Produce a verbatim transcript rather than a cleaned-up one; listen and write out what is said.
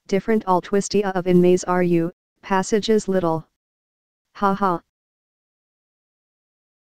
Different all twisty of in maze are you, passages little. Ha ha.